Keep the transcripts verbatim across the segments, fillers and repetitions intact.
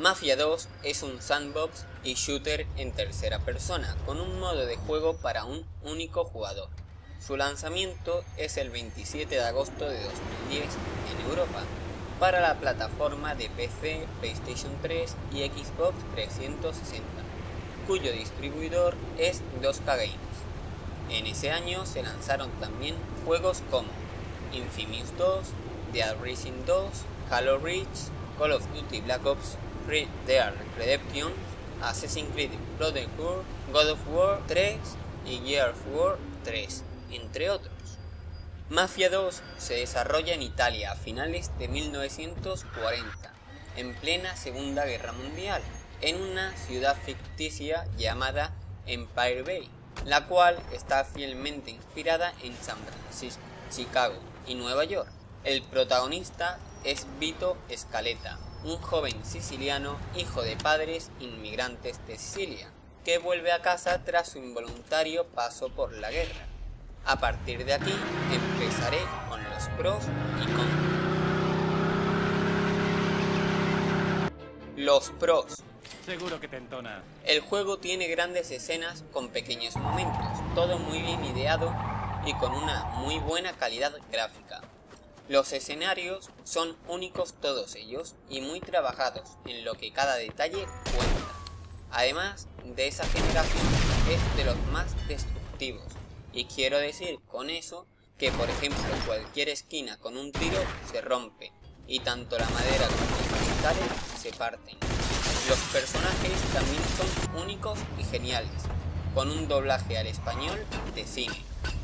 Mafia dos es un sandbox y shooter en tercera persona, con un modo de juego para un único jugador. Su lanzamiento es el veintisiete de agosto de dos mil diez en Europa, para la plataforma de P C, PlayStation tres y Xbox trescientos sesenta, cuyo distribuidor es dos K Games. En ese año se lanzaron también juegos como Infamous dos, Dead Rising dos, Halo Reach, Call of Duty Black Ops Red Dead Redemption, Assassin's Creed Brotherhood, God of War tres y Gears of War tres, entre otros. Mafia dos se desarrolla en Italia a finales de mil novecientos cuarenta, en plena Segunda Guerra Mundial, en una ciudad ficticia llamada Empire Bay, la cual está fielmente inspirada en San Francisco, Chicago y Nueva York. El protagonista es Vito Scaletta, un joven siciliano hijo de padres inmigrantes de Sicilia, que vuelve a casa tras su involuntario paso por la guerra. A partir de aquí empezaré con los pros y contras. Los pros. Seguro que te entona. El juego tiene grandes escenas con pequeños momentos, todo muy bien ideado y con una muy buena calidad gráfica. Los escenarios son únicos todos ellos y muy trabajados, en lo que cada detalle cuenta. Además de esa generación es de los más destructivos, y quiero decir con eso que por ejemplo cualquier esquina con un tiro se rompe, y tanto la madera como los cristales se parten. Los personajes también son únicos y geniales, con un doblaje al español de cine.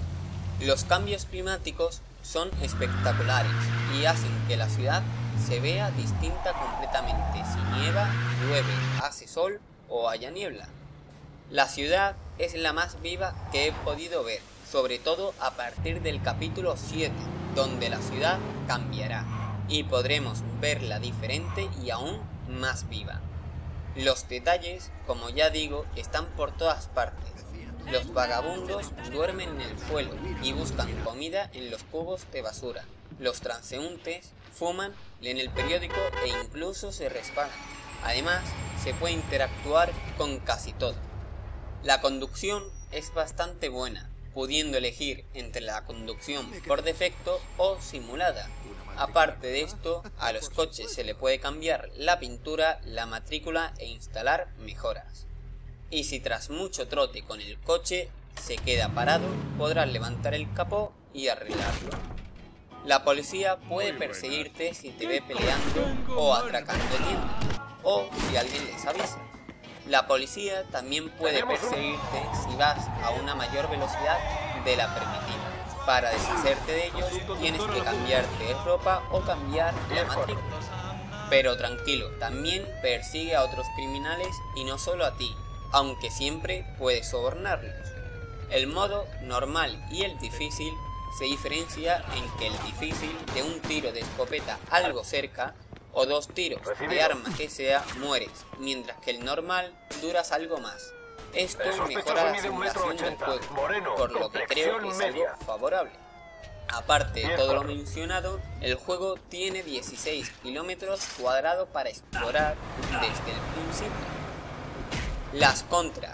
Los cambios climáticos son espectaculares y hacen que la ciudad se vea distinta completamente si nieva, llueve, hace sol o haya niebla. La ciudad es la más viva que he podido ver, sobre todo a partir del capítulo siete, donde la ciudad cambiará y podremos verla diferente y aún más viva. Los detalles, como ya digo, están por todas partes. Los vagabundos duermen en el suelo y buscan comida en los cubos de basura. Los transeúntes fuman, leen el periódico e incluso se resbalan. Además, se puede interactuar con casi todo. La conducción es bastante buena, pudiendo elegir entre la conducción por defecto o simulada. Aparte de esto, a los coches se le puede cambiar la pintura, la matrícula e instalar mejoras. Y si tras mucho trote con el coche se queda parado, podrás levantar el capó y arreglarlo. La policía puede perseguirte si te ve peleando o atracando tiendas, o si alguien les avisa. La policía también puede perseguirte si vas a una mayor velocidad de la permitida. Para deshacerte de ellos tienes que cambiarte de ropa o cambiar la matrícula. Pero tranquilo, también persigue a otros criminales y no solo a ti, aunque siempre puedes sobornarlos. El modo normal y el difícil se diferencia en que el difícil, de un tiro de escopeta algo cerca o dos tiros de arma que sea, mueres, mientras que el normal duras algo más. Esto mejora la simulación del juego, por lo que creo que es algo favorable. Aparte de todo lo mencionado, el juego tiene dieciséis kilómetros cuadrados para explorar desde el principio. Las contras.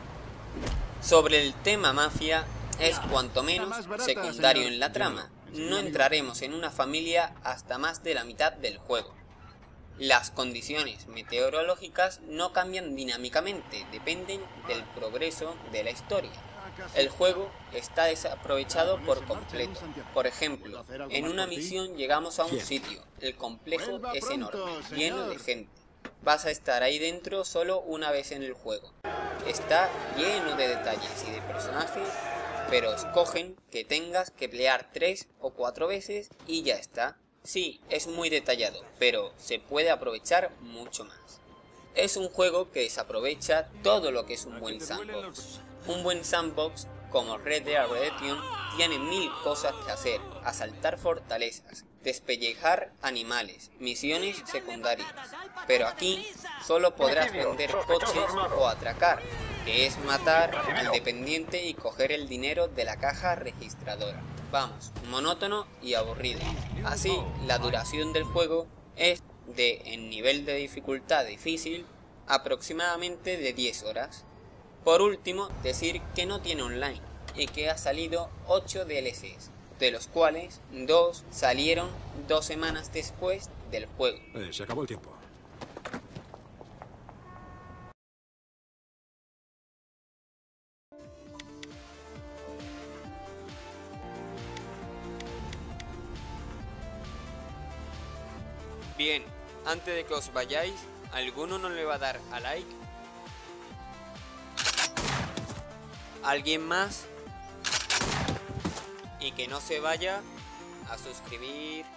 Sobre el tema mafia, es cuanto menos secundario en la trama. No entraremos en una familia hasta más de la mitad del juego. Las condiciones meteorológicas no cambian dinámicamente, dependen del progreso de la historia. El juego está desaprovechado por completo. Por ejemplo, en una misión llegamos a un sitio, el complejo es enorme, lleno de gente. Vas a estar ahí dentro solo una vez en el juego. Está lleno de detalles y de personajes, pero escogen que tengas que pelear tres o cuatro veces y ya está. Sí, es muy detallado, pero se puede aprovechar mucho más. Es un juego que desaprovecha todo lo que es un buen sandbox. Un buen sandbox como Red Dead Redemption tiene mil cosas que hacer: asaltar fortalezas, despellejar animales, misiones secundarias. Pero aquí solo podrás vender coches o atracar, que es matar al dependiente y coger el dinero de la caja registradora. Vamos, monótono y aburrido. Así, la duración del juego es de en nivel de dificultad difícil aproximadamente de diez horas. Por último, decir que no tiene online y que ha salido ocho D L Cs, de los cuales dos salieron dos semanas después del juego. Eh, se acabó el tiempo. Bien, antes de que os vayáis, ¿alguno no le va a dar a like? ¿Alguien más? Y que no se vaya a suscribir.